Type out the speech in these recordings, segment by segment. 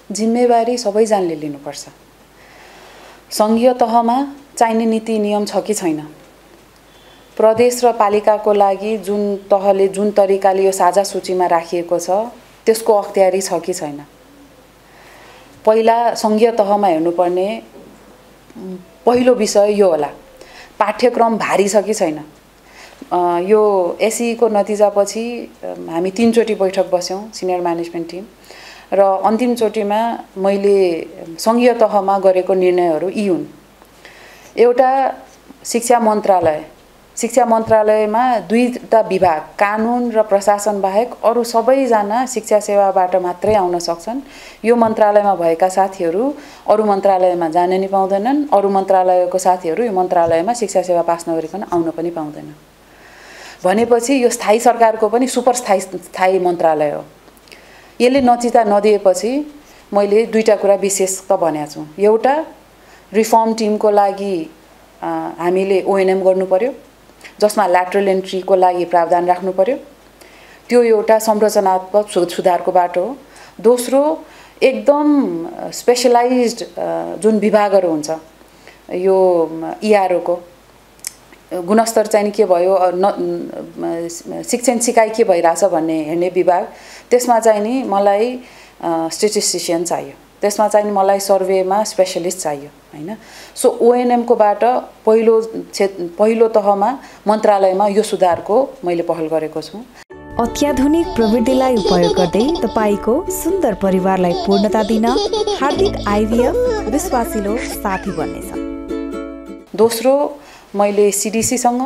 जिम्मेवारी सबैजनाले लिनुपर्छ। संघीय तहमा चाहिने नीति नियम छ कि छैन, प्रदेश र पालिकाको लागि जुन तहले जुन तरिकाले यो साझा सूचीमा राखिएको छ त्यसको अख्तियारी छ कि छैन। पहिला संघीय तहमा हेर्नुपर्ने पहिलो विषय यो होला, पाठ्यक्रम भारी छ कि छैन। यो एसई को नतिजापछि हामी 3 चोटि बैठक बस्यौं सिनियर म्यानेजमेन्ट टिम र अन्तिम चोटिमा मैले संघीय तहमा गरेको निर्णयहरू यी हुन्। एउटा शिक्षा मन्त्रालयमा 2टा विभाग, कानुन र प्रशासन बाहेक अरु सबैजना शिक्षा सेवाबाट मात्रै आउन सक्छन्। यो मन्त्रालयमा भएका साथीहरू अरु मन्त्रालयमा जान नि पाउँदैनन्, अरु मन्त्रालयको साथीहरू यो मन्त्रालयमा शिक्षा सेवा पास नगरिकन आउन पनि पाउँदैनन्। भनेपछि यो स्थायी सरकारको पनि सुपर स्थायी मन्त्रालय हो। यसले नतिजा नदिएपछि मैले 2टा कुरा विशेष त भनेको छु। एउटा, रिफर्म टिमको लागि हामीले ओएनएम गर्नु पर्यो, जसमा ल्याटरल एन्ट्रीको लागि प्रावधान राख्नु पर्यो। त्यो एउटा संरचनात्मक सुधारको बाटो हो। दोस्रो, एकदम स्पेशलाइज्ड जुन विभागहरू हुन्छ, यो ईआरओ को गुणस्तर चाहिँ के भयो, शिक्षण सिकाइ के भइराछ भन्ने हेर्ने विभाग, त्यसमा चाहिँ नि मलाई स्ट्याटिस्टिशियन चाहियो, त्यसमा चाहिँ मलाई सर्वेमा स्पेशलिस्ट चाहियो हैन। सो ओएनएम को बाट पहिलो तहमा मन्त्रालयमा यो सुधारको मैले पहल गरेको छु। अत्याधुनिक प्रविधिलाई उपयोग गर्दै तपाईको सुन्दर परिवारलाई पूर्णता दिन हार्दिक आइभीएफ विश्वासिलो साथी बन्नेछ। दोस्रो, मैले सीडीसी सँग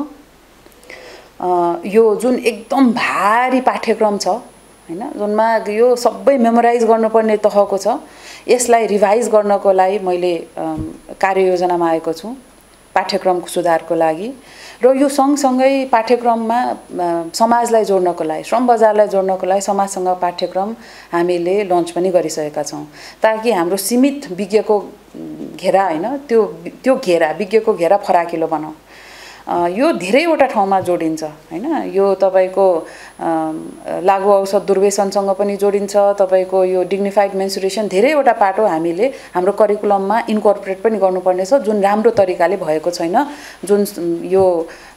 यो जुन एकदम भारी पाठ्यक्रम छ हैन, जुनमा यो सबै मेमोराइज गर्नुपर्ने तहको छ, यसलाई रिभाइज गर्नको लागि मैले कार्ययोजनामा आएको छु पाठ्यक्रमको सुधारको लागि। र यो सँगसँगै पाठ्यक्रममा समाजलाई जोड्नको लागि, श्रम बजारलाई जोड्नको लागि समाजसँग पाठ्यक्रम हामीले लन्च पनि गरिसकेका छौं, ताकि हाम्रो सीमित विज्ञको घेरा हैन, त्यो घेरा विज्ञको घेरा फराकिलो बनाऊ। यो धेरैवटा ठाउँमा जोडिन्छ हैन। यो तपाईको लागु औषध दुर्व्यसनसँग पनि जोडिन्छ, तपाईको यो डिग्निफाइड मेन्सुरेसन, धेरैवटा पाटो हामीले हाम्रो करिकुलममा इन्कर्पोरेट पनि गर्नुपर्ने छ, जुन राम्रो तरिकाले भएको छैन, जुन यो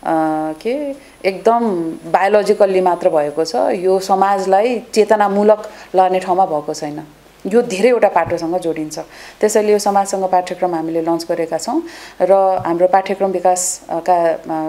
एकदम बायोलोजिकल्ली मात्र भएको छ, यो समाजलाई चेतनामूलक लाने ठाउँमा भएको छैन। यो धेरैवटा पाटोसँग जोडिन्छ। त्यसैले यो समाजसँग पाठ्यक्रम हामीले लन्च गरेका छौं र हाम्रो पाठ्यक्रम विकासका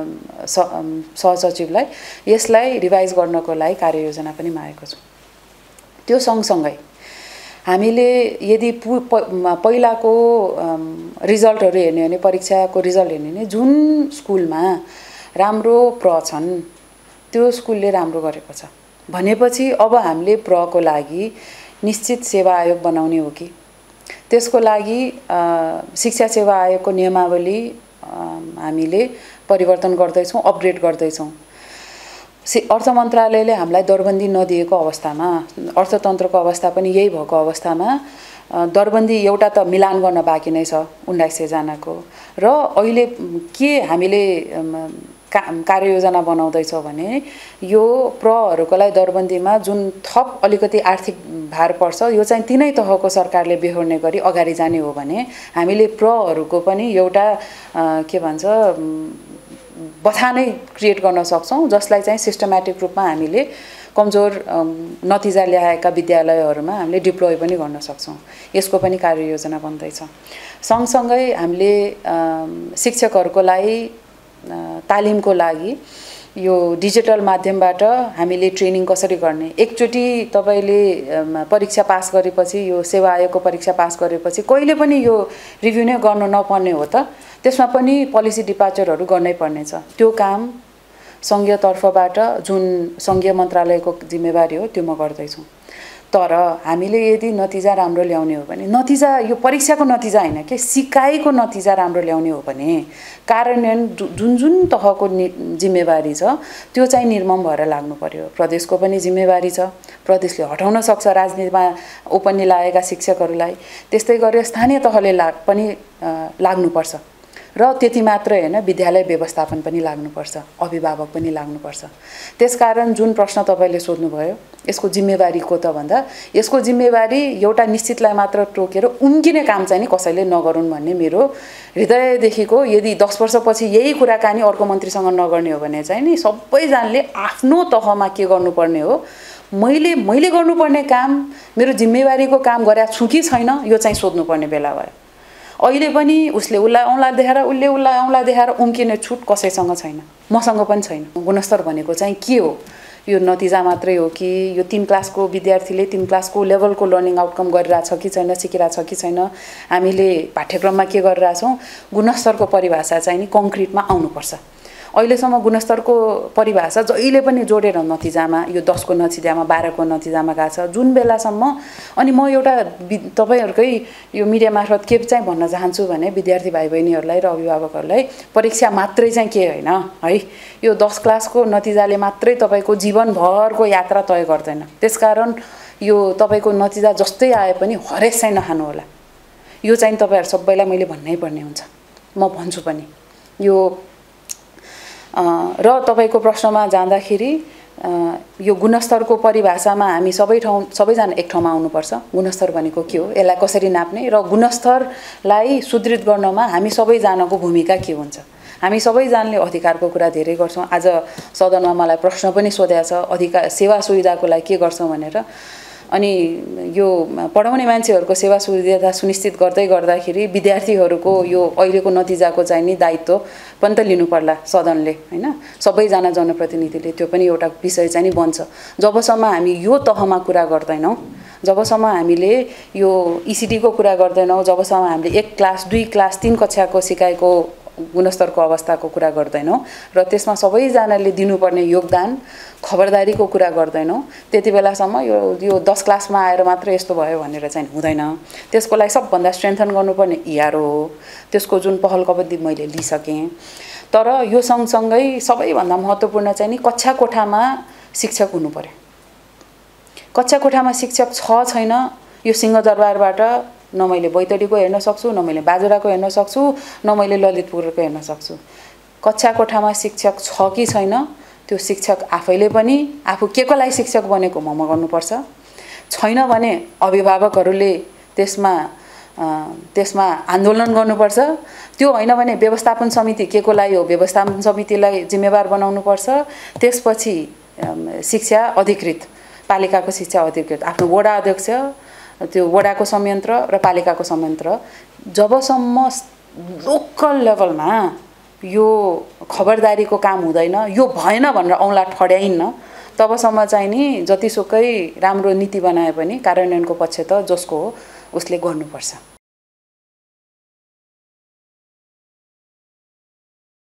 सहसचिवलाई यसलाई रिभाइज गर्नको लागि कार्ययोजना पनि मागेको छु। त्यो सँगसँगै हामीले यदि पहिलाको रिजल्टहरु हेर्ने हो भने, परीक्षाको रिजल्ट हेर्ने हो भने, जुन स्कुलमा राम्रो प्र छन् त्यो स्कुलले राम्रो गरेको छ भनेपछि अब हामीले प्रको लागि निश्चित सेवा आयोग बनाउने हो कि, त्यसको लागि शिक्षा सेवा आयोगको नियमावली हामीले परिवर्तन गर्दैछौं, अपग्रेड गर्दैछौं। अर्थ मन्त्रालयले हामीलाई दरबन्दी नदिएको अवस्थामा, अर्थतन्त्रको अवस्था पनि यही भएको अवस्थामा दरबन्दी एउटा त मिलान गर्न बाँकी नै छ 1900 जनाको, र अहिले के हामीले कार्ययोजना बनाउँदैछौं भने यो प्रहरुको लागि दरबन्दीमा जुन थप अलिकति आर्थिक भार पर्छ, यो चाहिँ तीनै तहको सरकारले बेहोर्ने गरी अगाडि जाने हो भने हामीले प्रहरुको पनि एउटा के भन्छ बथानै क्रिएट गर्न सक्छौं, जसलाई चाहिँ सिस्टमेटिक रूपमा हामीले कमजोर नतिजा ल्याएका विद्यालयहरुमा हामीले डिप्लोय पनि गर्न सक्छौं। यसको पनि कार्ययोजना बन्दैछ। सँगसँगै हामीले शिक्षकहरुको लागि तालिमको लागि यो डिजिटल माध्यमबाट हामीले ट्रेनिङ कसरी गर्ने, एकचोटी तपाईले परीक्षा पास गरेपछि, यो सेवा आयोगको परीक्षा पास गरेपछि कहिले पनि यो रिभ्यु नै गर्न नपर्ने हो त, त्यसमा पनि पोलिसी डिपार्चरहरु गर्नै पर्ने छ। त्यो काम संघीय तर्फबाट जुन संघीय मन्त्रालयको जिम्मेवारी हो त्यो म गर्दै छु। तर हामीले यदि नतिजा राम्रो ल्याउने हो भने, नतिजा यो परीक्षाको नतिजा हैन के, सिकाइको नतिजा राम्रो ल्याउने हो भने कार्यान्वयन जुन तहको जिम्मेवारी छ त्यो चाहिँ निर्मम भएर लाग्नु पर्यो। प्रदेशको पनि जिम्मेवारी छ, प्रदेशले हटाउन सक्छ राजनीतिमा ओपनली लागेका शिक्षकहरूलाई, त्यस्तै गरी स्थानीय तहले पनि लाग्नुपर्छ। र त्यति मात्रै हैन, विद्यालय व्यवस्थापन पनि लाग्नुपर्छ, अभिभावक पनि लाग्नुपर्छ। त्यसकारण जुन प्रश्न तपाईले सोध्नुभयो, यसको जिम्मेवारी को त भन्दा यसको जिम्मेवारी एउटा निश्चितलाई मात्र टोकेर उम्किने काम चाहिँ नि कसैले नगरून् भन्ने मेरो हृदयदेखिको। यदि 10 वर्षपछि यही कुराकानी अर्को मन्त्रीसँग नगर्ने हो भने चाहिँ नि सबैजनाले आफ्नो तहमा के गर्नुपर्ने हो, मैले गर्नुपर्ने काम, मेरो जिम्मेवारीको काम गरेको छु कि छैन, यो चाहिँ सोध्नुपर्ने बेला भयो। अहिले पनि उसले उसलाई औँला देखाएर उसले उसलाई औँला देखाएर उम्किने छुट कसैसँग छैन, मसँग पनि छैन। गुणस्तर भनेको चाहिँ के हो? यो नतिजा मात्रै हो कि यो 3 क्लासको विद्यार्थीले 3 क्लासको लेभलको लर्निङ आउटकम गरिरहेछ कि छैन, सिकिरहेछ कि छैन, हामीले पाठ्यक्रममा के गरिरहेछौँ, गुणस्तरको परिभाषा चाहिँ नि कङ्क्रिटमा आउनुपर्छ। अहिलेसम्म गुणस्तरको परिभाषा जहिले पनि जोडेर नतिजामा, यो 10 को नतिजामा 12 को नतिजामा गएको छ जुन बेलासम्म। अनि म एउटा तपाईहरुकै यो मिडिया मार्फत के चाहिँ भन्न चाहन्छु भने विद्यार्थी भाइ बहिनीहरूलाई र अभिभावकहरूलाई, परीक्षा मात्रै चाहिँ के हैन है, यो 10 क्लासको नतिजाले मात्रै तपाईको जीवनभरको यात्रा तय गर्दैन। त्यसकारण यो तपाईको नतिजा जस्तै आए पनि हरेस चाहिँ नखानु होला। यो चाहिँ तपाईहरु सबैलाई मैले भन्नै पर्ने हुन्छ, म भन्छु पनि यो। र तपाईको प्रश्नमा जाँदाखेरि यो गुणस्तरको परिभाषामा हामी सबैजना एक ठाउँमा आउनुपर्छ। गुणस्तर भनेको के हो, यसलाई कसरी नाप्ने, र गुणस्तरलाई सुदृढ गर्नमा हामी सबैजनाको भूमिका के हुन्छ। हामी सबैजनाले अधिकारको कुरा धेरै गर्छौँ। आज सदनमा मलाई प्रश्न पनि सोधेको छ, अधिकार सेवा सुविधाको लागि के गर्छौँ भनेर। अनि यो पढाउने मान्छेहरूको सेवा सुविधा सुनिश्चित गर्दै गर्दाखेरि विद्यार्थीहरूको यो अहिलेको नतिजाको चाहिँ नि दायित्व पनि त लिनु पर्ला सदनले हैन, सबैजना जनप्रतिनिधिले। त्यो पनि एउटा विषय चाहिँ नि बन्छ। जबसम्म हामी यो तहमा कुरा गर्दैनौँ, जबसम्म हामीले यो ईसीडी को कुरा गर्दैनौँ, जबसम्म हामीले 1 क्लास 2 क्लास 3 कक्षाको सिकाइको गुणस्तरको अवस्थाको कुरा गर्दैनौँ र त्यसमा सबैजनाले दिनुपर्ने योगदान खबरदारीको कुरा गर्दैनौँ, त्यति बेलासम्म यो 10 क्लासमा आएर मात्र यस्तो भयो भनेर चाहिँ हुँदैन। त्यसको लागि सबभन्दा स्ट्रेन्थन गर्नुपर्ने इआरओ हो। त्यसको जुन पहल कदमी मैले लिइसकेँ। तर यो सँगसँगै सबैभन्दा महत्त्वपूर्ण चाहिँ नि कक्षा कोठामा शिक्षक हुनु पर्यो। कक्षा कोठामा शिक्षक छ छैन, यो सिंहदरबारबाट न मैले बैतडीको हेर्न सक्छु, न मैले बाजुराको हेर्न सक्छु, न मैले ललितपुरको हेर्न सक्छु। कक्षा कोठामा शिक्षक छ कि छैन, त्यो शिक्षक आफैले पनि आफू केको लागि शिक्षक बनेको ममा गर्नुपर्छ। छैन भने अभिभावकहरूले त्यसमा आन्दोलन गर्नुपर्छ। त्यो हैन भने व्यवस्थापन समिति केको लागि हो, व्यवस्थापन समितिलाई जिम्मेवार बनाउनुपर्छ। त्यसपछि शिक्षा अधिकृत, पालिकाको शिक्षा अधिकृत, आफ्नो वडा अध्यक्ष, त्यो वडाको संयन्त्र र पालिकाको संयन्त्र, जबसम्म लोकल लेभलमा यो खबरदारीको काम हुँदैन, यो भएन भनेर औँला ठड्याइन्न, तबसम्म चाहिँ नि जतिसुकै राम्रो नीति बनाए पनि कार्यान्वयनको पक्ष त जसको हो उसले गर्नुपर्छ।